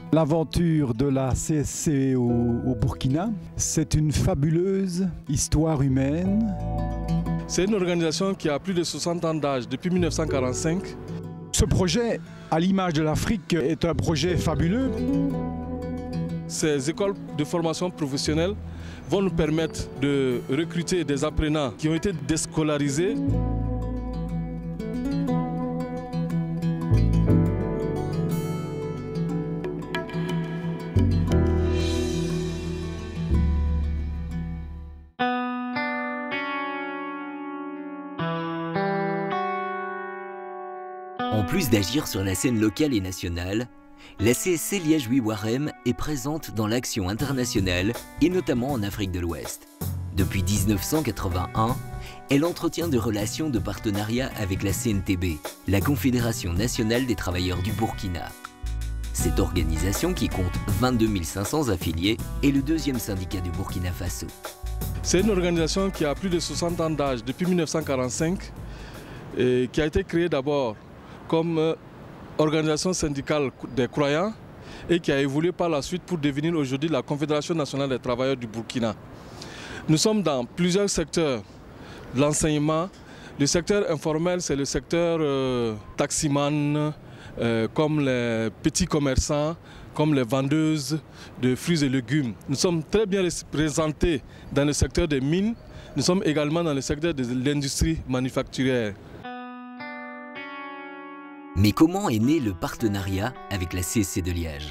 L'aventure de la CSC au Burkina, c'est une fabuleuse histoire humaine. C'est une organisation qui a plus de 60 ans d'âge, depuis 1945. Ce projet, à l'image de l'Afrique, est un projet fabuleux. Ces écoles de formation professionnelle vont nous permettre de recruter des apprenants qui ont été déscolarisés. En plus d'agir sur la scène locale et nationale, la CSC Liège-Ouiwarem est présente dans l'action internationale et notamment en Afrique de l'Ouest. Depuis 1981, elle entretient des relations de partenariat avec la CNTB, la Confédération nationale des travailleurs du Burkina. Cette organisation, qui compte 22 500 affiliés, est le deuxième syndicat du Burkina Faso. C'est une organisation qui a plus de 60 ans d'âge, depuis 1945, et qui a été créée d'abord comme organisation syndicale des croyants et qui a évolué par la suite pour devenir aujourd'hui la Confédération nationale des travailleurs du Burkina. Nous sommes dans plusieurs secteurs de l'enseignement. Le secteur informel, c'est le secteur taximan, comme les petits commerçants, comme les vendeuses de fruits et légumes. Nous sommes très bien représentés dans le secteur des mines. Nous sommes également dans le secteur de l'industrie manufacturière. Mais comment est né le partenariat avec la CSC de Liège?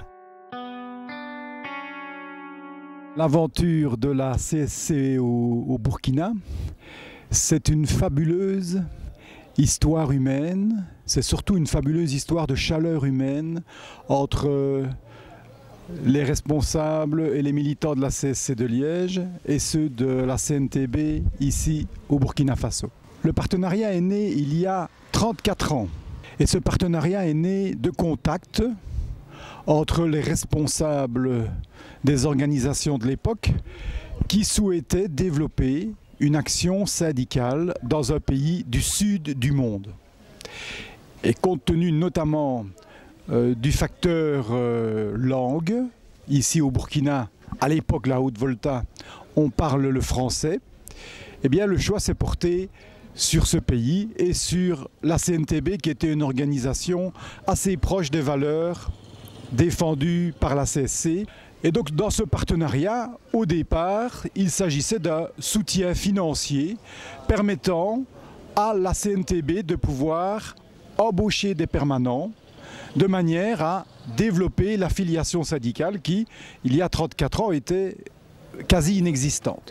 L'aventure de la CSC au Burkina, c'est une fabuleuse histoire humaine. C'est surtout une fabuleuse histoire de chaleur humaine entre les responsables et les militants de la CSC de Liège et ceux de la CNTB ici au Burkina Faso. Le partenariat est né il y a 34 ans. Et ce partenariat est né de contacts entre les responsables des organisations de l'époque qui souhaitaient développer une action syndicale dans un pays du sud du monde. Et compte tenu notamment du facteur langue, ici au Burkina, à l'époque la Haute-Volta, on parle le français, eh bien le choix s'est porté sur ce pays et sur la CNTB, qui était une organisation assez proche des valeurs défendues par la CSC. Et donc dans ce partenariat, au départ, il s'agissait d'un soutien financier permettant à la CNTB de pouvoir embaucher des permanents de manière à développer l'affiliation syndicale qui, il y a 34 ans, était quasi inexistante.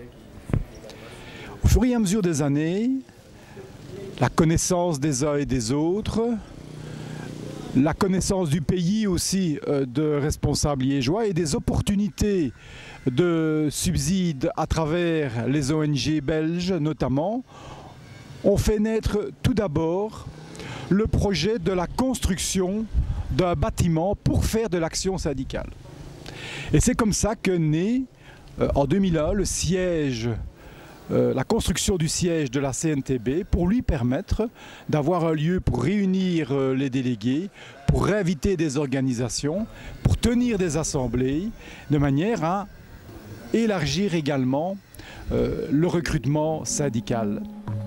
Au fur et à mesure des années, la connaissance des uns et des autres, la connaissance du pays aussi de responsables liégeois et des opportunités de subsides à travers les ONG belges notamment, ont fait naître tout d'abord le projet de la construction d'un bâtiment pour faire de l'action syndicale. Et c'est comme ça que naît en 2001 le siège, la construction du siège de la CNTB pour lui permettre d'avoir un lieu pour réunir les délégués, pour réinviter des organisations, pour tenir des assemblées, de manière à élargir également le recrutement syndical.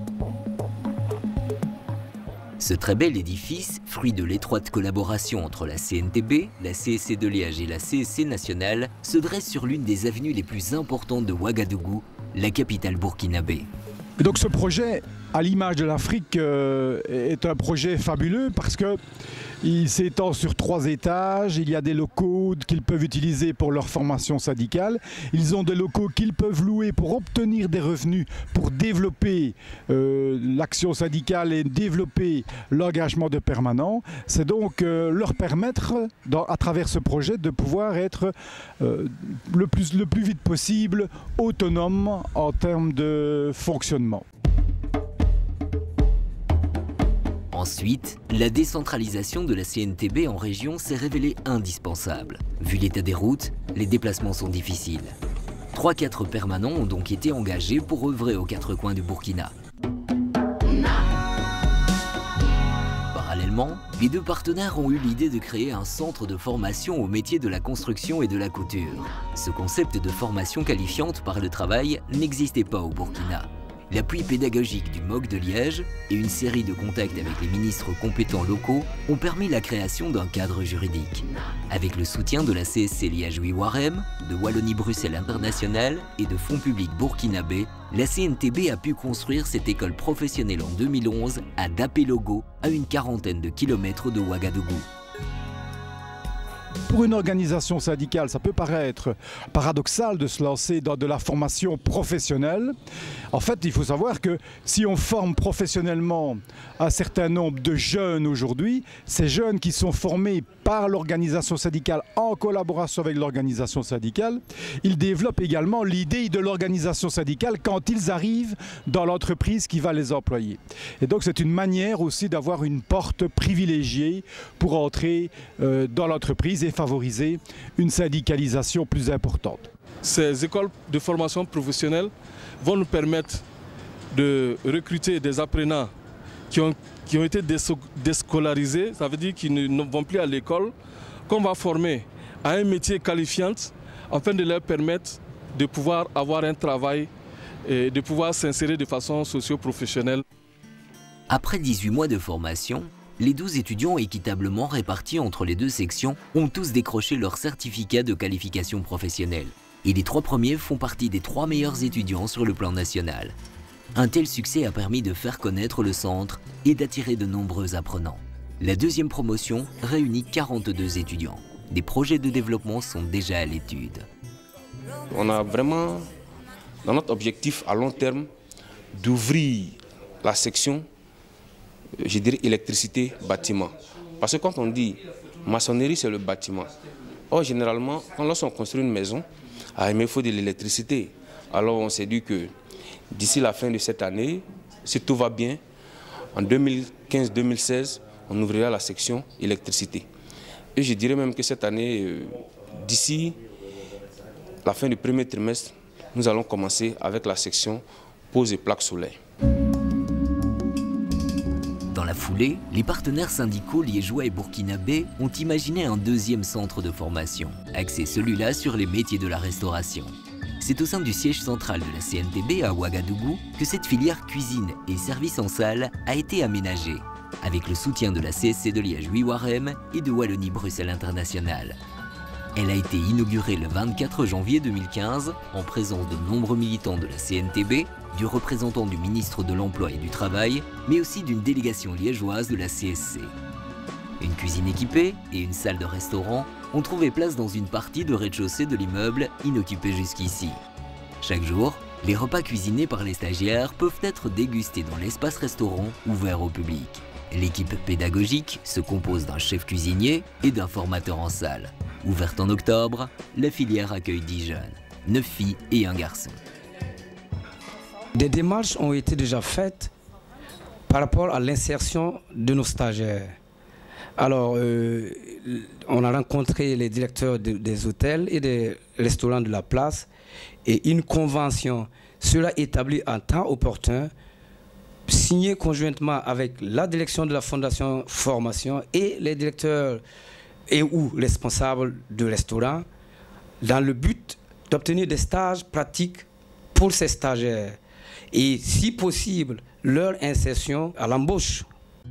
Ce très bel édifice, fruit de l'étroite collaboration entre la CNTB, la CSC de Liège et la CSC nationale, se dresse sur l'une des avenues les plus importantes de Ouagadougou, la capitale burkinabé. Et donc ce projet, à l'image de l'Afrique, est un projet fabuleux parce qu'il s'étend sur 3 étages, il y a des locaux qu'ils peuvent utiliser pour leur formation syndicale, ils ont des locaux qu'ils peuvent louer pour obtenir des revenus, pour développer l'action syndicale et développer l'engagement de permanents. C'est donc leur permettre, à travers ce projet, de pouvoir être le plus vite possible autonome en termes de fonctionnement. Ensuite, la décentralisation de la CNTB en région s'est révélée indispensable. Vu l'état des routes, les déplacements sont difficiles. 3-4 permanents ont donc été engagés pour œuvrer aux 4 coins du Burkina. Parallèlement, les deux partenaires ont eu l'idée de créer un centre de formation au métier de la construction et de la couture. Ce concept de formation qualifiante par le travail n'existait pas au Burkina. L'appui pédagogique du MOC de Liège et une série de contacts avec les ministres compétents locaux ont permis la création d'un cadre juridique. Avec le soutien de la CSC Liège-Ouiwarem, de Wallonie-Bruxelles International et de fonds publics burkinabés, la CNTB a pu construire cette école professionnelle en 2011 à Dapelogo, à une quarantaine de kilomètres de Ouagadougou. Pour une organisation syndicale, ça peut paraître paradoxal de se lancer dans de la formation professionnelle. En fait, il faut savoir que si on forme professionnellement un certain nombre de jeunes aujourd'hui, ces jeunes qui sont formés par l'organisation syndicale en collaboration avec l'organisation syndicale, ils développent également l'idée de l'organisation syndicale quand ils arrivent dans l'entreprise qui va les employer. Et donc c'est une manière aussi d'avoir une porte privilégiée pour entrer dans l'entreprise et favoriser une syndicalisation plus importante. Ces écoles de formation professionnelle vont nous permettre de recruter des apprenants qui ont été déscolarisés, ça veut dire qu'ils ne vont plus à l'école, qu'on va former à un métier qualifiant afin de leur permettre de pouvoir avoir un travail et de pouvoir s'insérer de façon socio-professionnelle. Après 18 mois de formation, les 12 étudiants équitablement répartis entre les deux sections ont tous décroché leur certificat de qualification professionnelle. Et les 3 premiers font partie des 3 meilleurs étudiants sur le plan national. Un tel succès a permis de faire connaître le centre et d'attirer de nombreux apprenants. La deuxième promotion réunit 42 étudiants. Des projets de développement sont déjà à l'étude. On a vraiment, dans notre objectif à long terme, d'ouvrir la section, je dirais, électricité-bâtiment. Parce que quand on dit maçonnerie, c'est le bâtiment. Or, généralement, lorsqu'on construit une maison, il faut de l'électricité. Alors, on s'est dit que d'ici la fin de cette année, si tout va bien, en 2015-2016, on ouvrira la section électricité. Et je dirais même que cette année, d'ici la fin du premier trimestre, nous allons commencer avec la section pose et plaques solaires. Dans la foulée, les partenaires syndicaux liégeois et burkinabés ont imaginé un deuxième centre de formation, axé celui-là sur les métiers de la restauration. C'est au sein du siège central de la CNTB à Ouagadougou que cette filière cuisine et service en salle a été aménagée, avec le soutien de la CSC de Liège-Ouiwarem et de Wallonie-Bruxelles International. Elle a été inaugurée le 24 janvier 2015 en présence de nombreux militants de la CNTB, du représentant du ministre de l'Emploi et du Travail, mais aussi d'une délégation liégeoise de la CSC. Une cuisine équipée et une salle de restaurant ont trouvé place dans une partie de rez-de-chaussée de l'immeuble inoccupée jusqu'ici. Chaque jour, les repas cuisinés par les stagiaires peuvent être dégustés dans l'espace restaurant ouvert au public. L'équipe pédagogique se compose d'un chef cuisinier et d'un formateur en salle. Ouverte en octobre, la filière accueille 10 jeunes, 9 filles et un garçon. Des démarches ont été déjà faites par rapport à l'insertion de nos stagiaires. Alors, on a rencontré les directeurs des hôtels et des restaurants de la place et une convention sera établie en temps opportun, signée conjointement avec la direction de la Fondation Formation et les directeurs et ou responsables de restaurants dans le but d'obtenir des stages pratiques pour ces stagiaires et, si possible, leur insertion à l'embauche.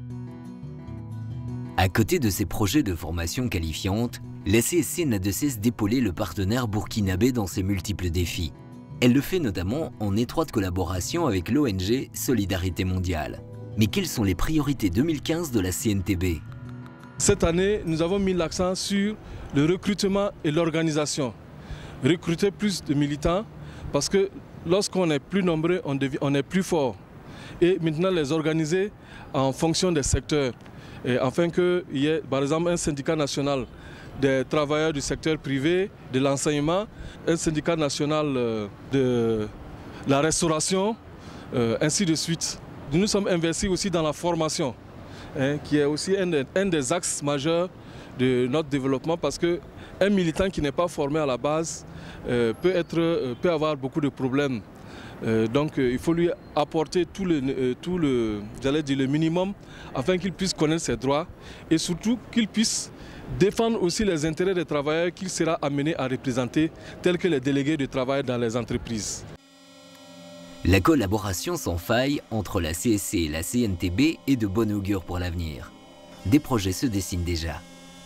À côté de ces projets de formation qualifiante, la CSC n'a de cesse d'épauler le partenaire burkinabé dans ses multiples défis. Elle le fait notamment en étroite collaboration avec l'ONG Solidarité Mondiale. Mais quelles sont les priorités 2015 de la CNTB? Cette année, nous avons mis l'accent sur le recrutement et l'organisation. Recruter plus de militants parce que lorsqu'on est plus nombreux, on est plus fort. Et maintenant les organiser en fonction des secteurs. Et afin qu'il y ait par exemple un syndicat national des travailleurs du secteur privé, de l'enseignement, un syndicat national de la restauration, ainsi de suite. Nous nous sommes investis aussi dans la formation, qui est aussi un des axes majeurs de notre développement parce qu'un militant qui n'est pas formé à la base peut avoir beaucoup de problèmes Donc il faut lui apporter tout le minimum afin qu'il puisse connaître ses droits et surtout qu'il puisse défendre aussi les intérêts des travailleurs qu'il sera amené à représenter, tels que les délégués de travail dans les entreprises. La collaboration sans faille entre la CSC et la CNTB est de bon augure pour l'avenir. Des projets se dessinent déjà.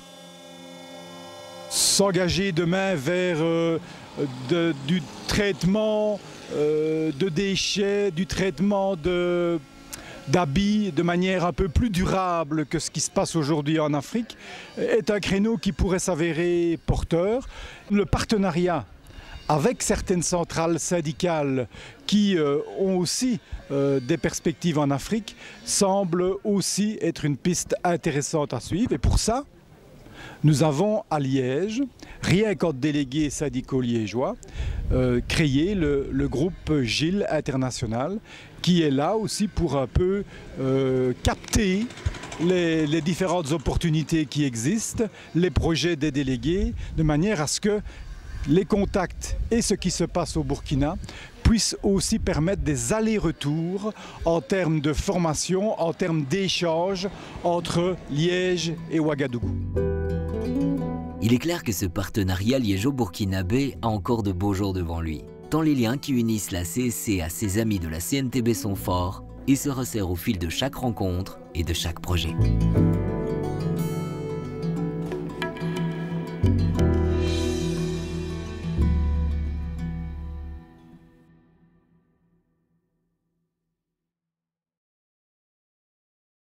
S'engager demain vers du traitement de déchets, du traitement d'habits de manière un peu plus durable que ce qui se passe aujourd'hui en Afrique est un créneau qui pourrait s'avérer porteur. Le partenariat avec certaines centrales syndicales qui ont aussi des perspectives en Afrique semble aussi être une piste intéressante à suivre. Et pour ça, nous avons à Liège, rien qu'en délégués syndicaux liégeois, créé le groupe GIL International, qui est là aussi pour un peu capter les différentes opportunités qui existent, les projets des délégués, de manière à ce que les contacts et ce qui se passe au Burkina puissent aussi permettre des allers-retours en termes de formation, en termes d'échanges entre Liège et Ouagadougou. Il est clair que ce partenariat liégeo-burkinabé a encore de beaux jours devant lui, tant les liens qui unissent la CSC à ses amis de la CNTB sont forts et se resserrent au fil de chaque rencontre et de chaque projet.